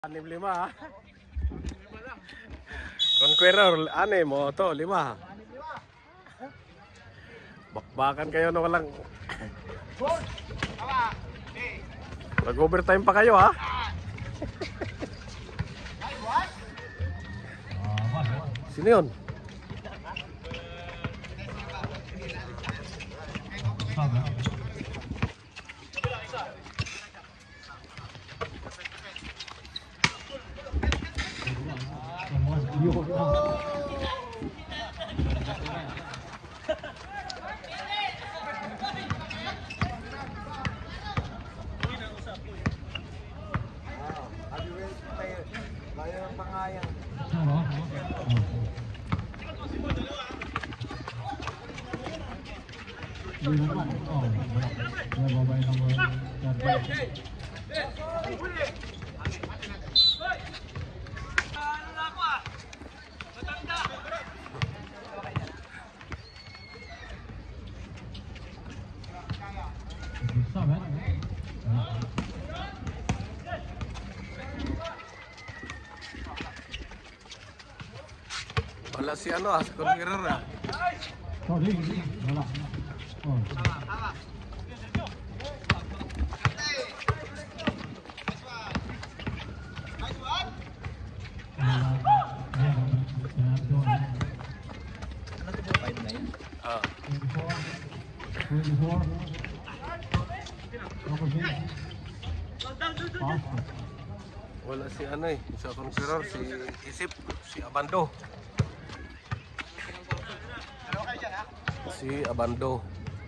6-5 ha. Conqueror, mo to, 5. Bakbakan kayo na walang nag-overtime pa kayo ha. Sino yun? Wala si ano si Conqueror ah. Wala. Wala si ano sa Conqueror, si Isip, si Abando. Si Abando.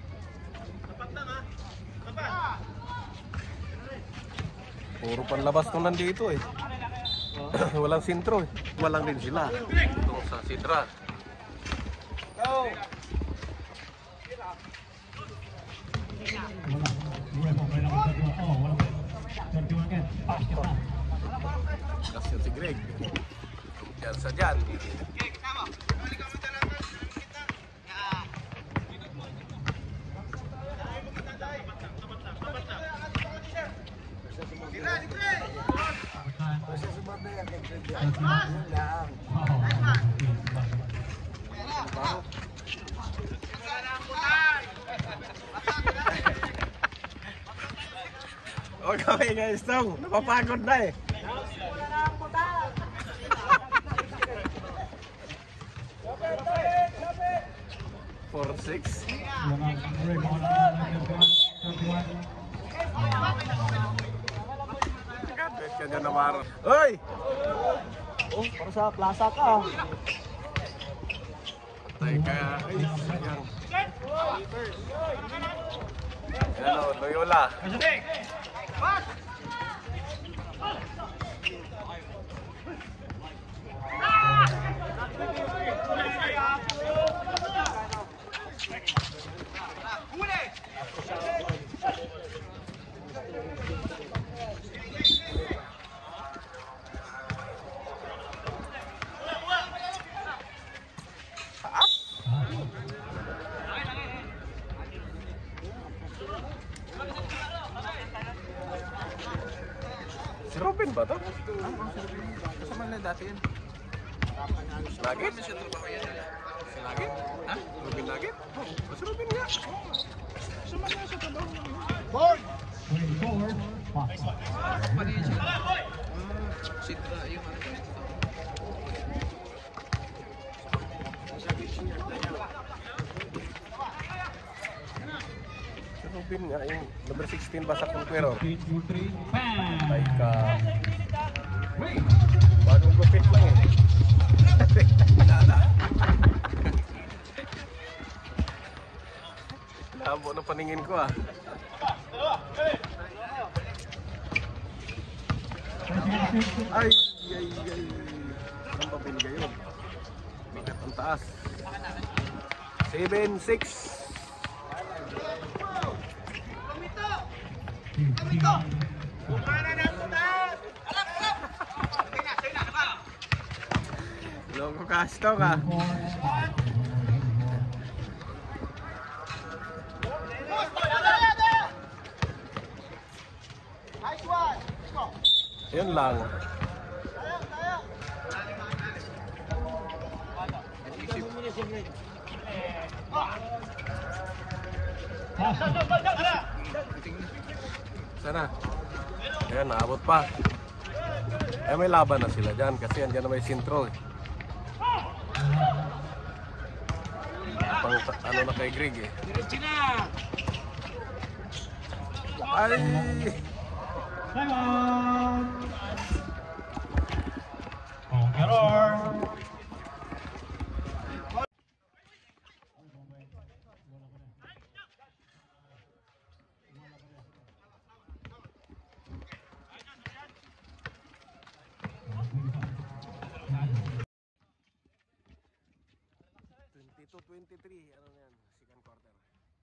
Puro panlabas nung nandito Walang sintro Walang din sila. Ito sa Sidra. Go! Kasya si Greg. Yan sa dyan. O kami guys, napapagod na 4-6. Kanya naman. Hoy! Oh, para sa plaza ka. Patay ka. Ay, sayang. Hello, Loyola. Si Robin ba to? Kasama na dati yan. Nugget? Si Nugget? Ha? Robin Nugget? Oh, si Robin nga. Kasama na siya talong. Boy! 24. Pagin siya. Sidra yung ano. Robin nga yung number 16 ba sa Conqueror? Ay ka. Bagong gupit lang Labo na paningin ko Ay. Ang papinigay yun. Bakit ang taas? 7-6. Logo kasto ka. Yun lang. Sana. Ayan, naabot pa. Eh, may laban na sila dyan kasi andyan na may sintro eh. Pang, ano na kay Greg eh. Ay! To 23, ano na yan, second quarter.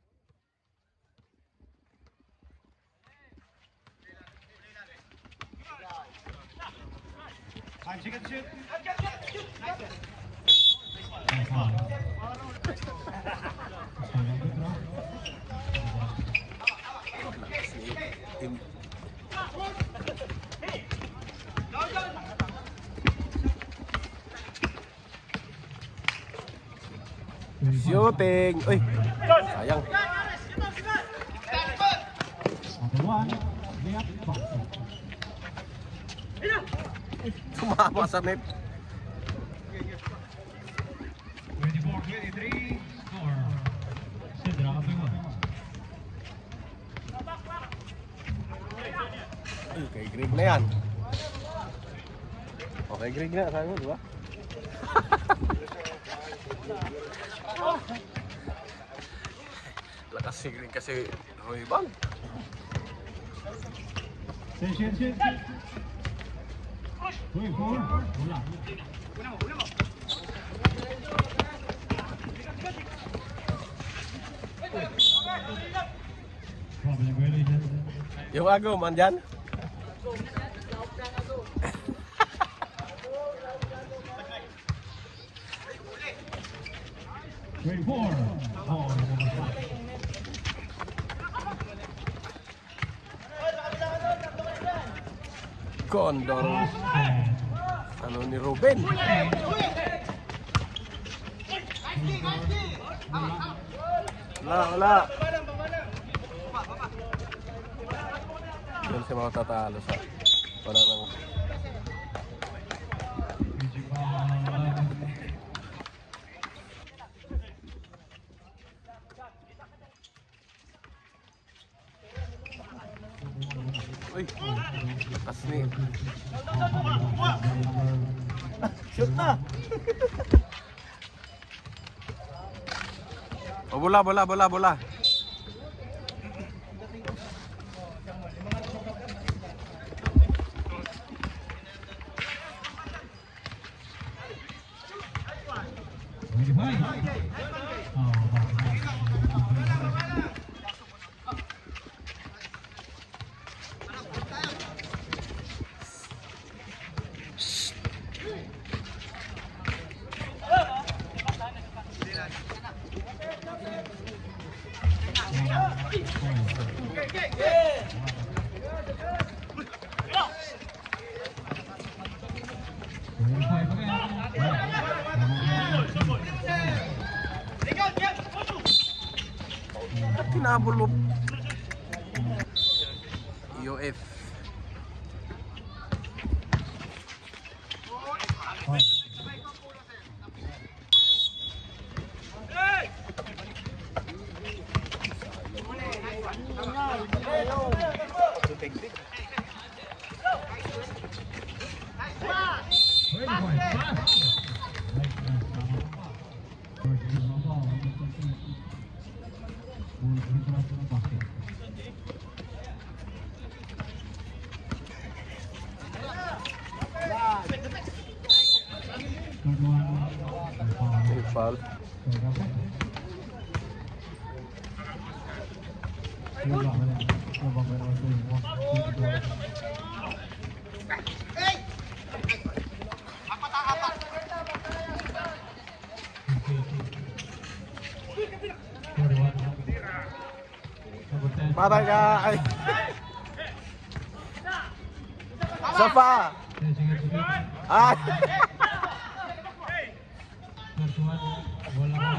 Shooting! Uy! Sayang! Tumama sa net! 24-23, score. Sidra Kapiwan. Uy, kay Greg na yan! O, kay Greg na, sabi mo, di ba? Lakas si Greg kasi Roy Bang. Shit. Uy, bola. Yung agaw man dyan? Grade 4. Condor. Ano ni Ruben? Wala. Doon siya makatatalo sa wala nang uy, lakas ni shoot na. Oh, bola. Kinabulog. UF. Foul. Parang ay. Sapa. Ah. Wala.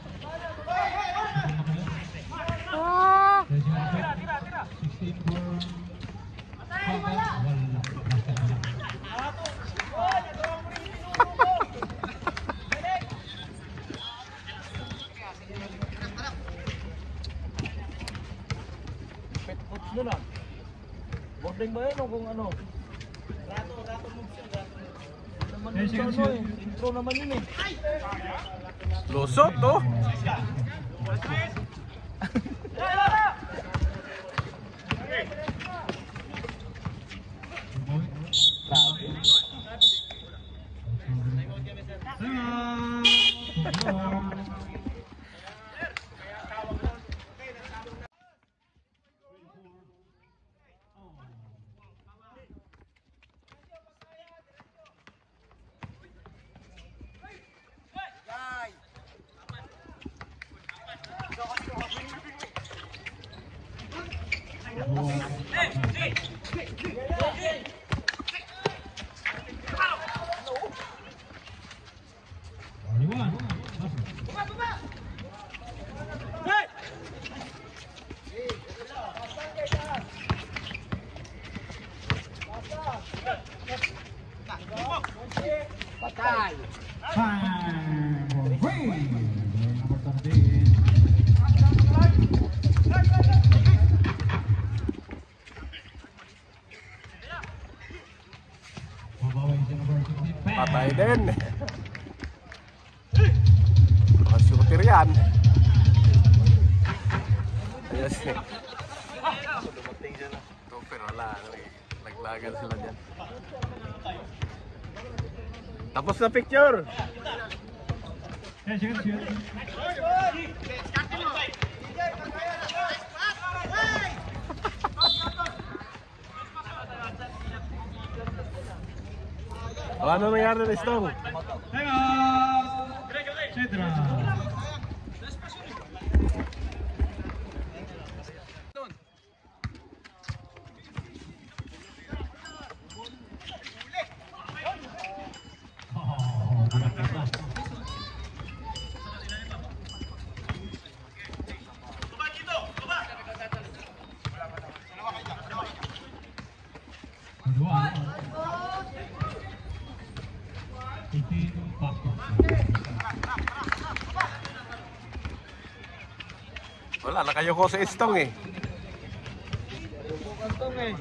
Ah! 16 for Wala. Petputs doon ah. Boarding ba yun o kung ano? Rato moves yun. Naman yun sa ano eh. Intro naman yun eh. Lusot, oh! Patay! Time for three. Number 13. Mabawi si number 16. Patay din. Mga shooter yan. Ayos eh. Ito pero wala. Naglagan sila dyan. Tapos na picture. Yeah, shoot. Ano nangyari na Stong? Time out. Cedra. Wala, nakayoko sa Stong eh. Kantong eh.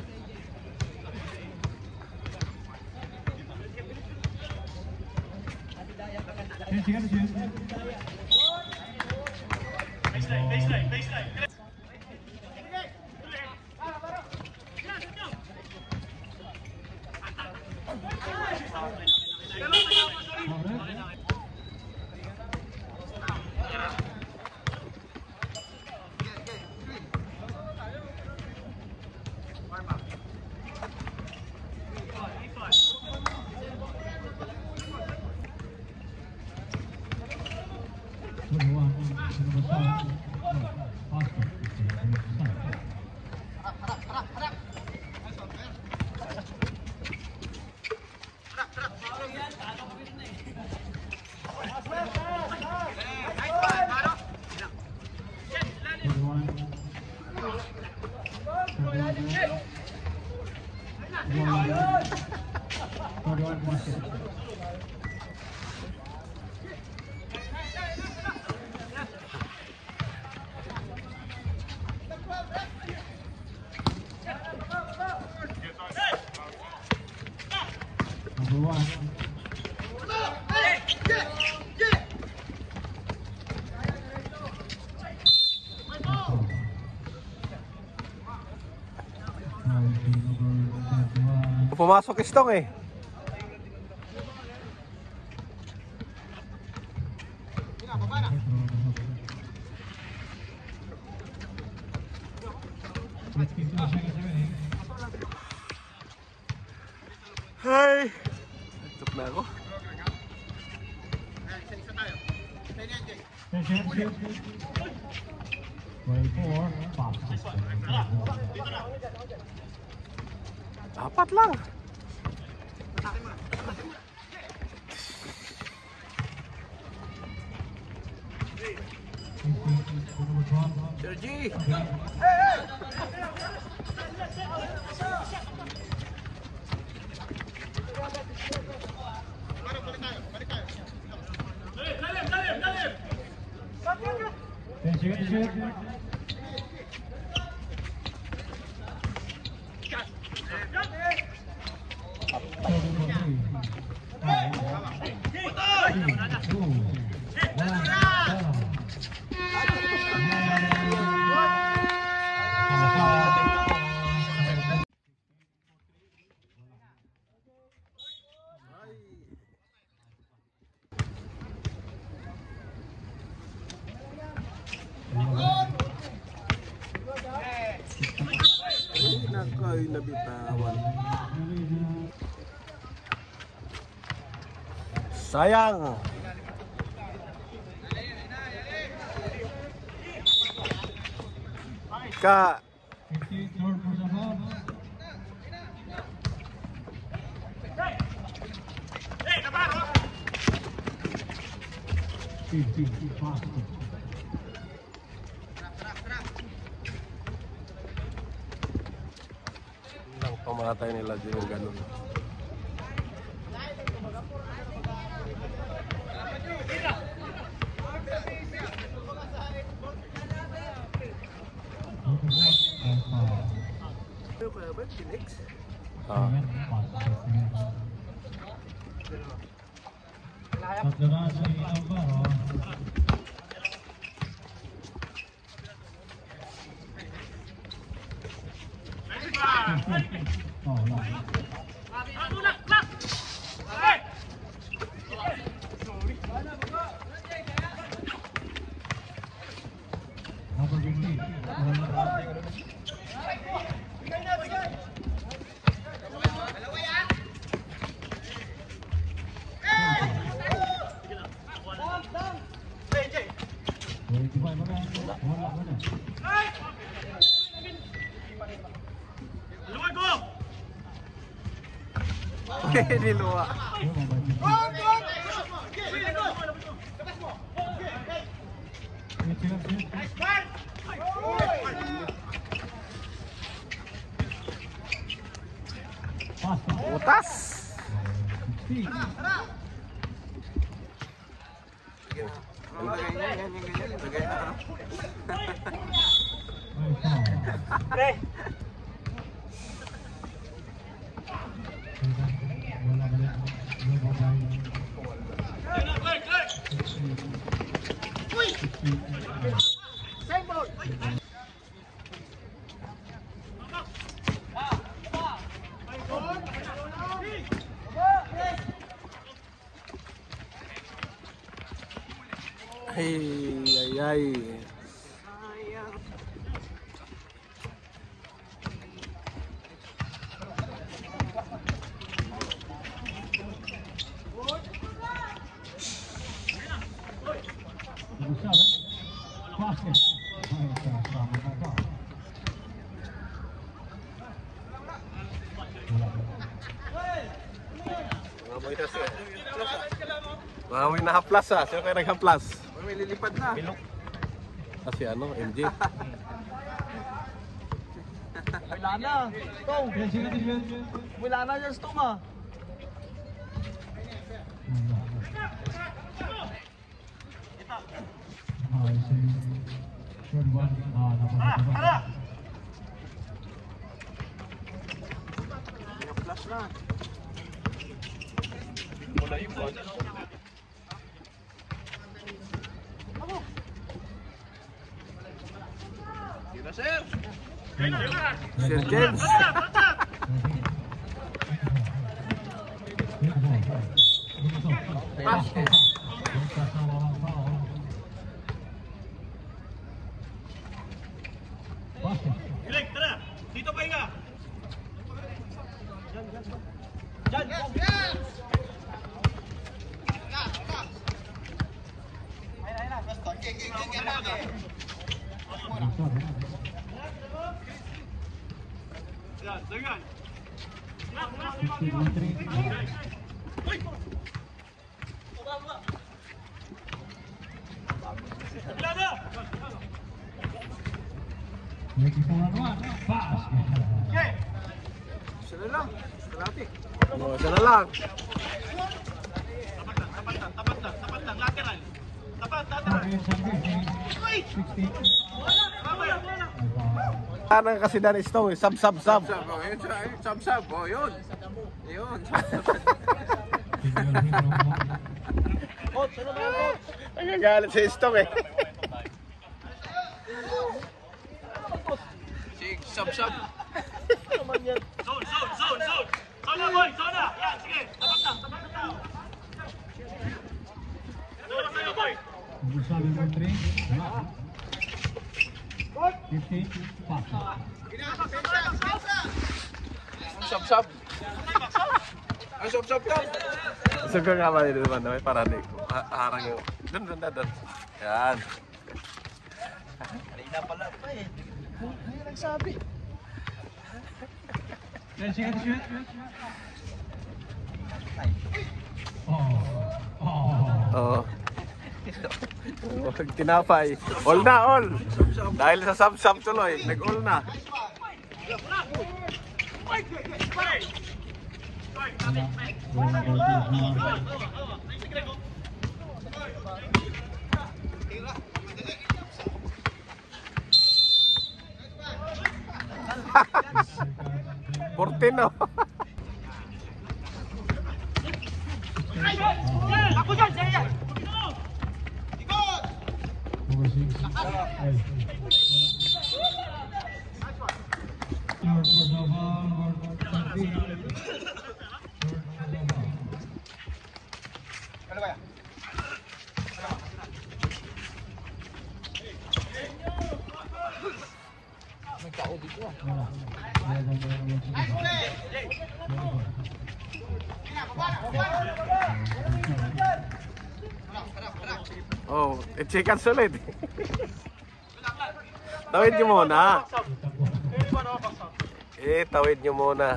Pumasok Stong eh. Hi! Tup na ako. Dapat lang. Sergi! Sige, sige. Nakoy nabitawan. Sayang. Ka 58 yard for the ball. lang pamatay nila din yung ganun. Ano kaya ba? Phoenix? Niluwa. Utas. Ay, ay, ay. Mahamoy na haplas ah. Sino kayo naghaplas? May lilipad na. Kasi ano, MJ. Wala na. Tong. Wala na dyan, Tong ah. Haplas na. Wala yung ball. Sino, sir? Sir James. Basket. Direk, tara. Dito pa nga. Diyan. Oh, isa na lang. Parang kasi dan istong, sab. Sab, oh, yun siya. Sab. Oh, yun. Yun. Ang gagalit sa istong eh. Sige, sab. Naman yan. Zone. Zona, boy, zona. Yan, sige. Tapat na tao. Zona sa'yo, boy. Sabi mo 3. 15. Pass. Sab. Ay, sab ka. Gusto ko nga mali naman naman para di ko harang yung doon. Yan. Kanina pala pa eh. Ay, nagsabi. 10 seconds shoot. Oh. Oo. Tinapay. All na, all. Dahil sa sub tuloy, nag-all na. Portino. Ako dyan, saya. Number 6. Short for the ball. Number 30. Oh, i-checkan sulit. Tawid nyo muna. Tawid nyo muna.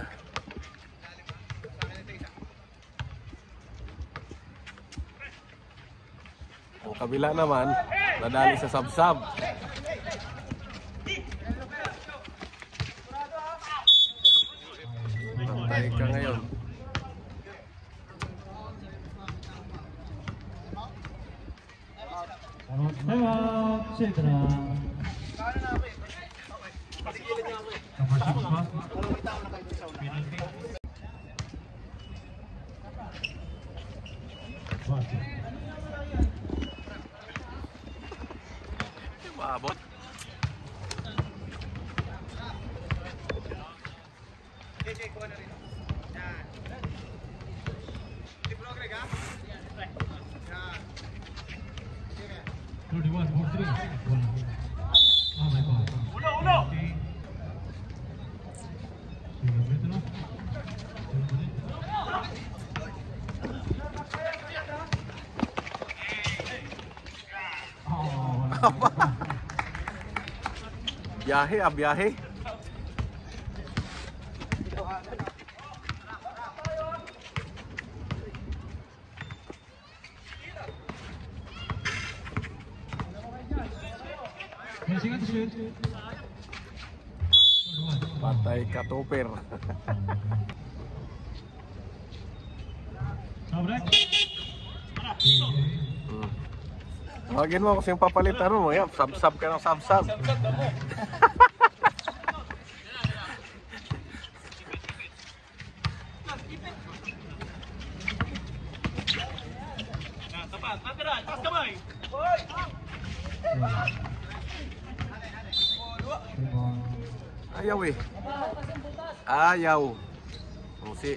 Ang kabila naman, nadali sa sub-sub. Pantay ka ngayon. Sidra. Number 6 pa. Maabot. Uno. Biyahe. Patay ka topper. Tawagin mo kasi yung papalitan mo. Yan, sub-sub ka ng sub-sub. Tapat, lateral, taas kamay. Ayaw eh. Ayaw. Musi.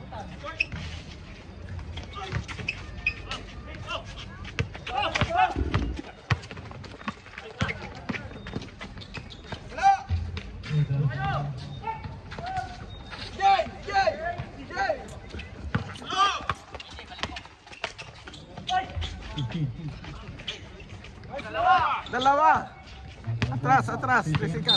Dalawa. Atras. Pesikat.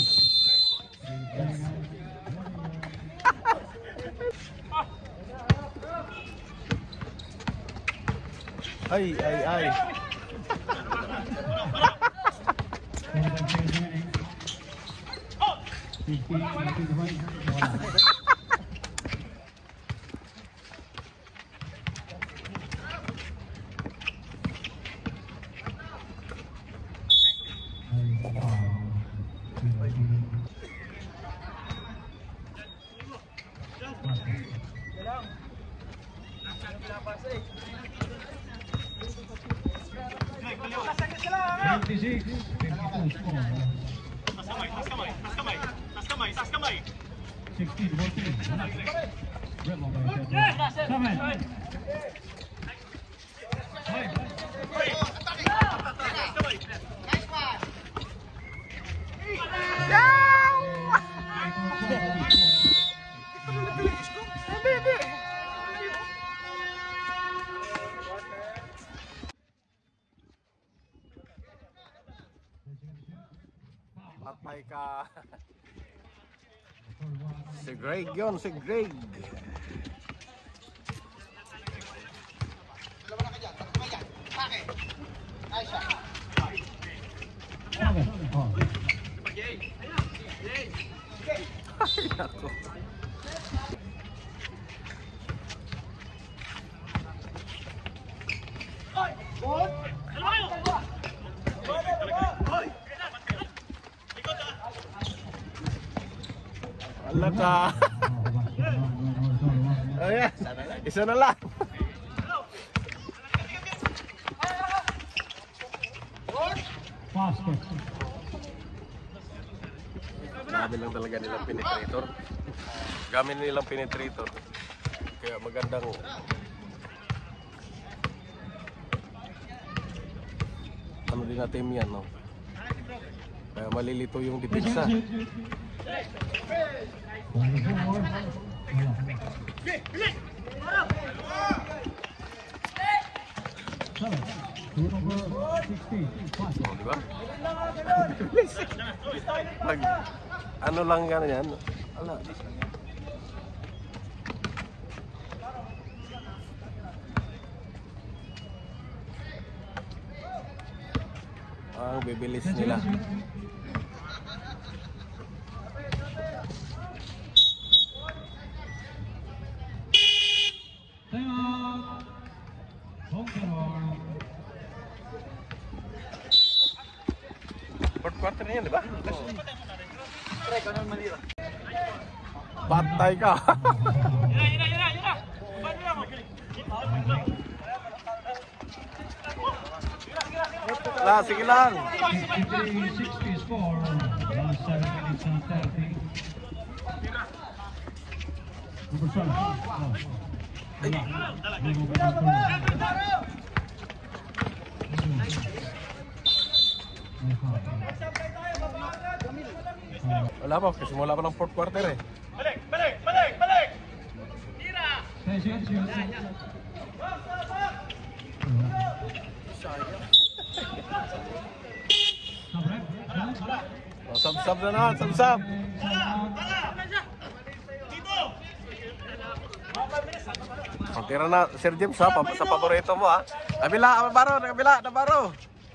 Ay. 26, 52 score. Tas kamay, tas kamay, tas kamay, tas kamay, tas kamay. 16, 14. Rebel by 7. Patay ka. Si Greg yun, si Greg. Ay, ako. Wala ka. Ayan, isa na lang. Basket. Sabi lang talaga nilang penetrator. Gamit nilang penetrator. Kaya magandang ano din natin yan, no? Kaya malilito yung depensa. Oh, di ba? Pag ano lang yan. Ala. Ang bibilis nila. Fourth quarter na yan, di ba? Patay ka. Lah, sige lang. 53-60 score. Last 7 minutes and 30. Number 7. Wala pa, kasi wala pa ng fourth quarter eh. Balik, balik, balik, balik. Oh, sab-sab na naman, sab-sab. Oh, tira na, Sir James ha, sa paborito mo ha. Nabila, nabila, nabaro.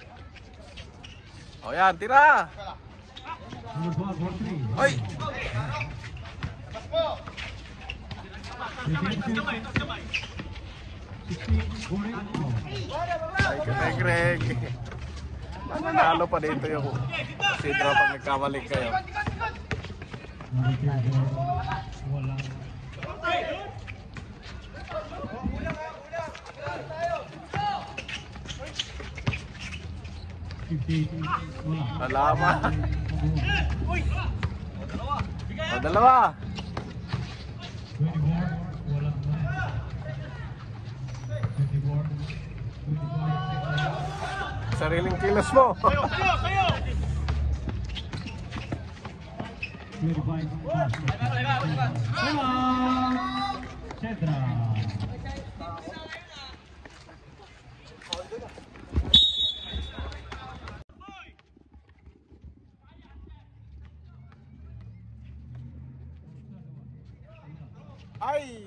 O yan, tira. Oy! Ay, Greg. Nanalo pa dito yung Sidra pag nagkamali kayo. Salamat. O, dalawa. Sariling kilos mo. Kayo, kayo, kayo. Cedra. Ay!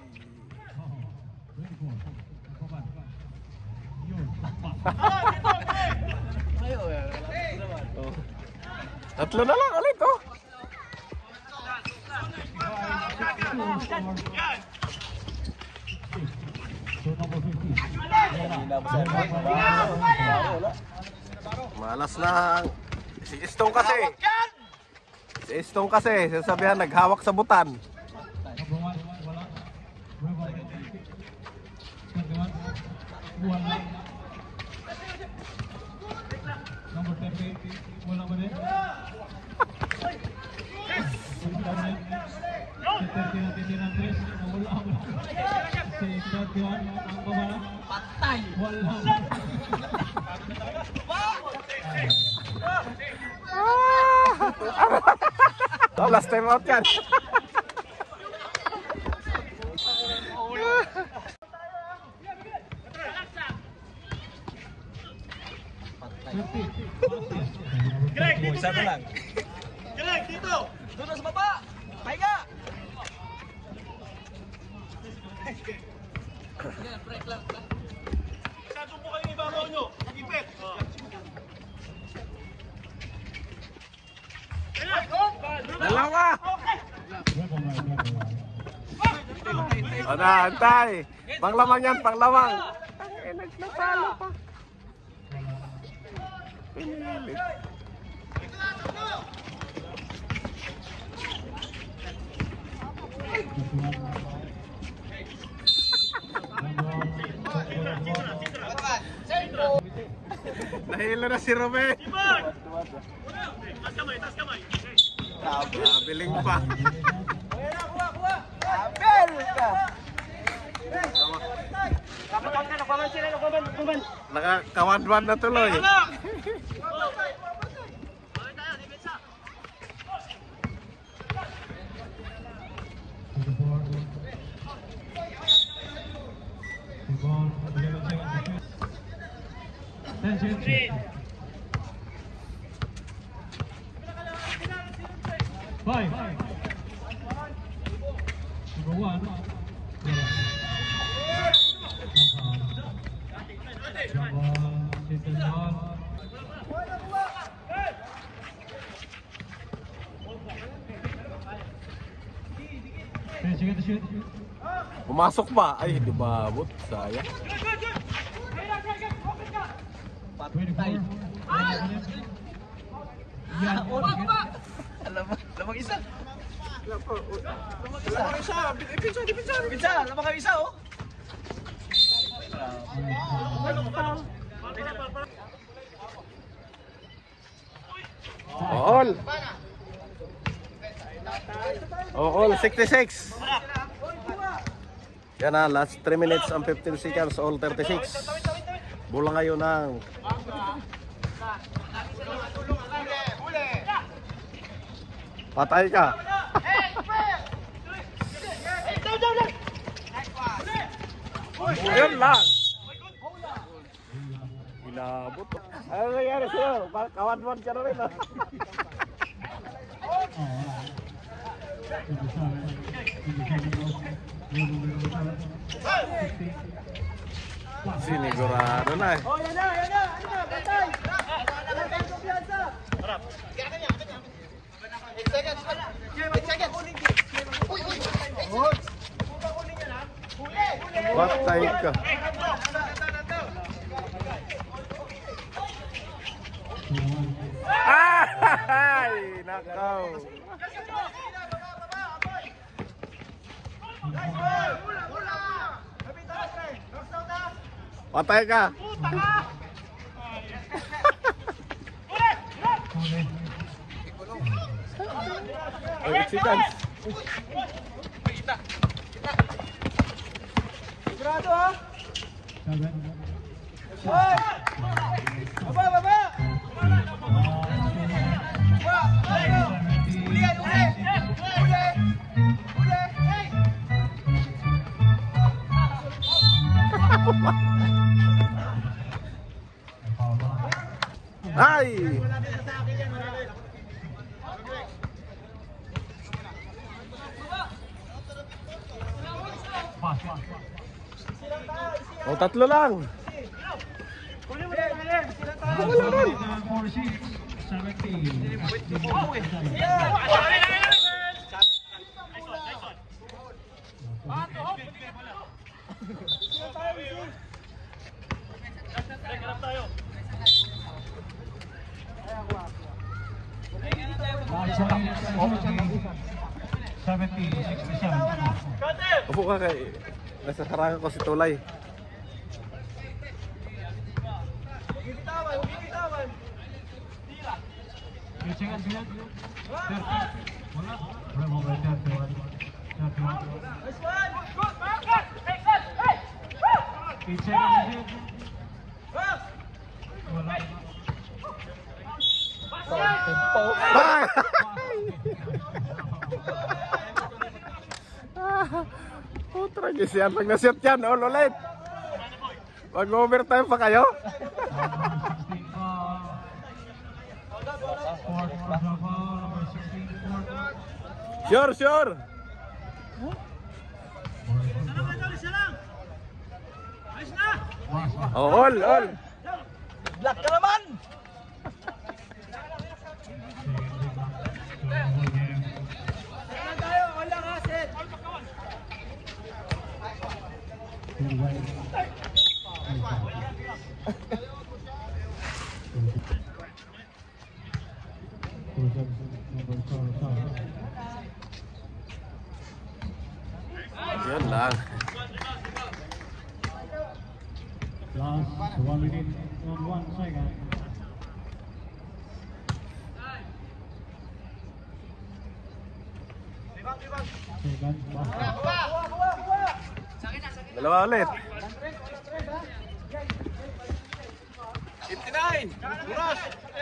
Oh. Tatlo na lang ulit oh. Malas lang. Si Istong kasi. Si Istong kasi, sasabihan naghawak sa butan. Wala. Number 30. Wala ba din? Si 30 na titiran 3. Wala. Si 31 ang babala. Patay. Wala. Oh, last time out yan. Greg, dito, Isa na lang. Greg, dito! Doon na sa baba! Pahinga! Sadong po kayo ibabaw nyo. Ipit. Dalawa! O na, antay! Panglamang yan, panglamang! Eh, nagpapalo pa. Pinilit. Nahilo na si Robert. Iban! Tas kamay, tas kamay. Nabiling pa. Nakakawadwan na tuloy. Anak! Balik tayo, depensa. Five. Number 1. Pumasok pa. Ay, di ba? But, sayang. Lamang isa. Lamang isa. Pizza, lamang kami isa oh. All. All 66. Yan na, last 3 minutes and 15 seconds, all 36. Bola ngayon ng patay ka. Yun lang. Inabot. Ano nangyari sa'yo? Kawan-wan ka na rin ah. Sinigurado na eh. Oh, yan na, yan na. Ano na, batay. Wala tayong kumpiyansa. Harap. 8 seconds. 8 seconds. Uy, uy. Patay ka. Ay, nakaw. Patay ka. Ay, chance. Sigurado ha? Hoy! Baba, baba! Uli yan, uli! Uli! Uli! Hey! Ay! O, tatlo lang. Harap tayo. Upo ka kay. Nasa harangan ko si Tulay. seconds yan. 30. Wala. Wala mo ba 31? 31. 8 seconds yan. Wala. Putra guys yan. Pag na-shoot yan, all ulit. Mag-overtime pa kayo? Sure, sure. Oh, all. Black ka naman! Yun lang. Last 1 minute and 1 second. Dalawa ulit. 59! Buras!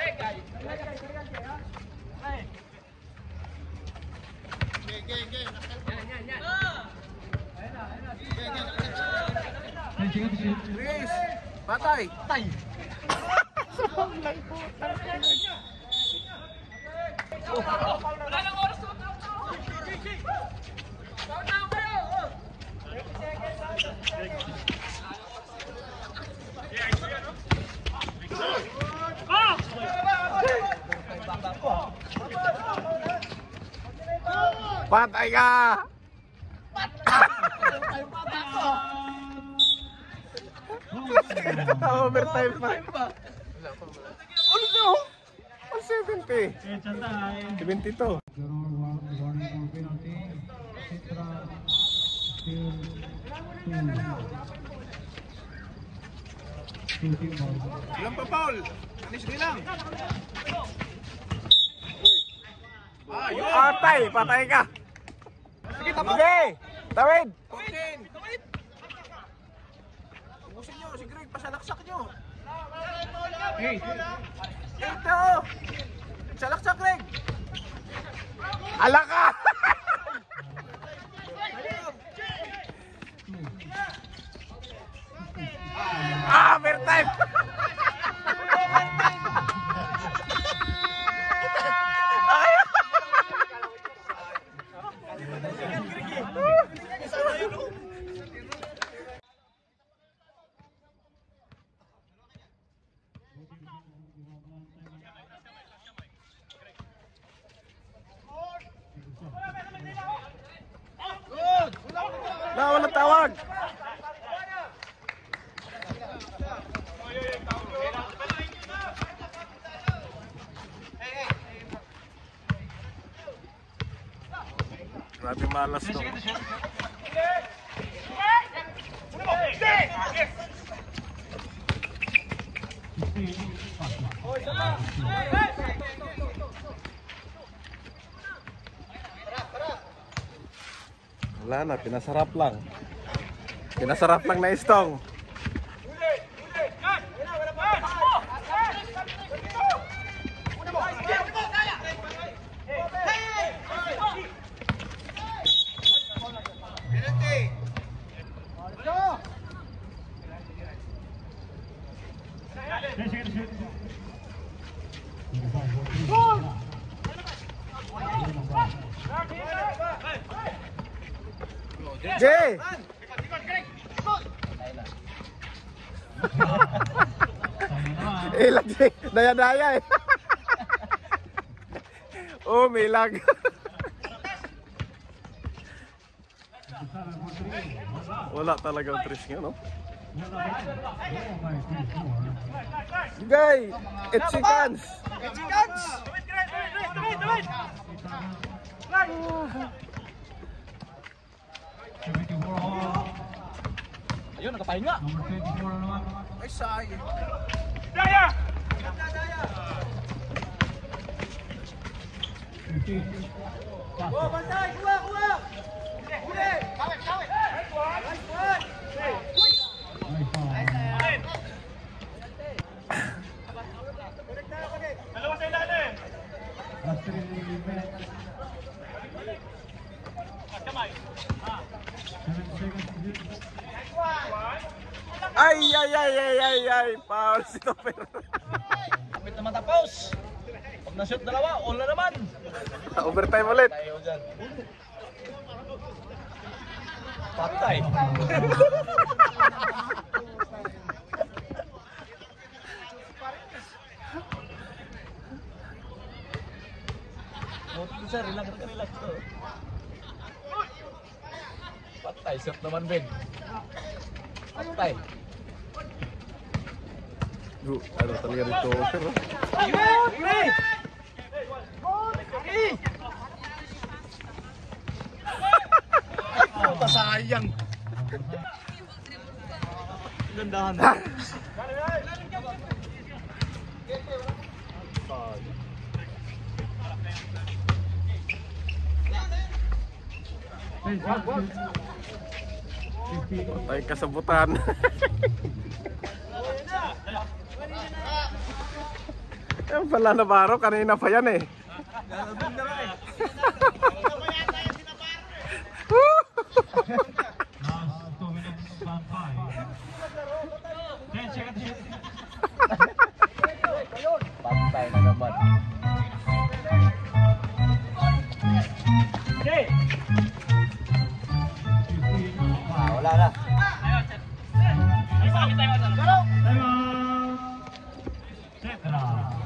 Chris, patay. Patay ka. Overtime pa. Ulit na oh. 70. 72. Ilan pa, Paul? Anis lang. Patay ka. Sige, tawid. Ubusin nyo, si Greg, pasalaksak nyo. Ito. Salaksak, Greg. Alaka. Overtime. Walang tawag. Grabe malas to. Wala na, pinasarap lang. Pinasarap lang na istong. Jay! Ilag Jay, daya-daya eh. Oh, may lag. Wala talagang tris nga, no? Gay! It's seconds! It's seconds! Ayun, nakapahinga. Number 24 na naman. Ay, sayang. Daya! Dalawa sa ilalim. Kamay. Ay, foul si Topper. Kapit na matapos. Pag na-shoot dalawa, all na naman. Overtime ulit. Tayo dyan. Patay. Sir, relax. Patay, shot naman, Ben. Patay. Ano talaga dito, Topper? Puta, sayang. Gandahan. Patay kasabutan. Yan pala Navarro, kanina pa yan eh. Last 2 minutes and 5. 10 seconds shoot. Patay na naman. Okay. Wala na. Ay, sa amin tayo. Time out. Tetra.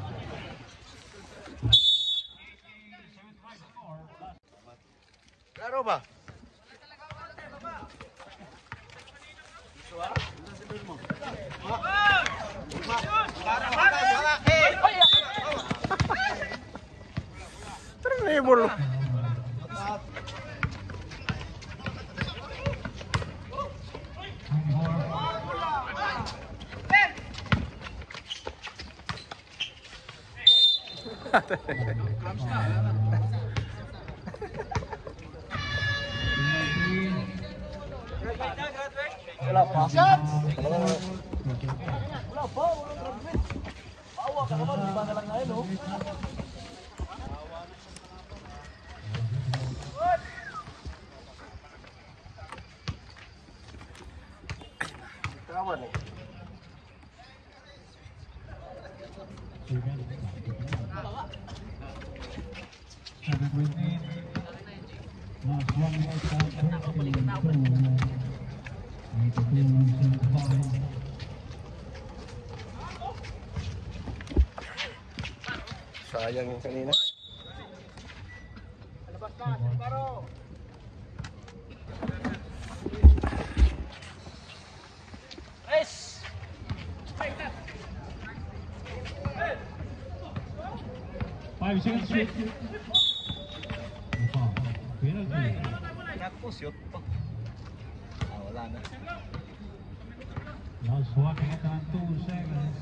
Klaro ba? Terrible. Wala pa. Wala pa. Bawa ka naman. Di ba na lang ngayon, oh. Kawan eh. Sayang yung kanina. Yes! 5 seconds shoot. Penalty. Naku, shoot pa. Wala na. Last 1 minute and 2 seconds.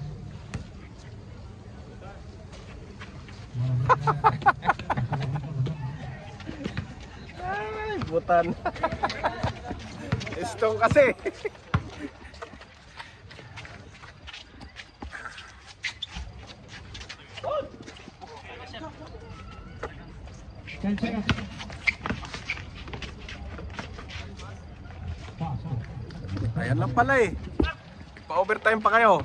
Ay, butan. Istong kasi. 10 seconds. Pasok. Ayan lang pala eh. Pa-overtime pa kayo.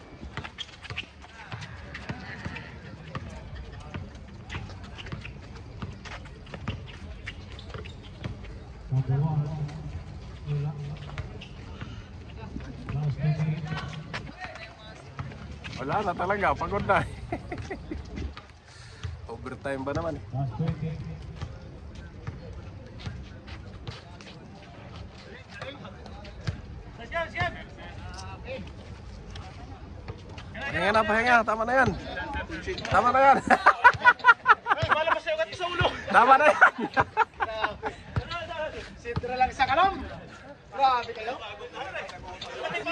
Magawa. Wala. Last 2 minutes. Wala na talaga, pagod na. Overtime ba naman? Last 20. Pahinga, tama na yan. Tama na yan. Malabas yung ugat sa ulo. Tama na yan. Sintro lang sa kalam. Grabe kayo.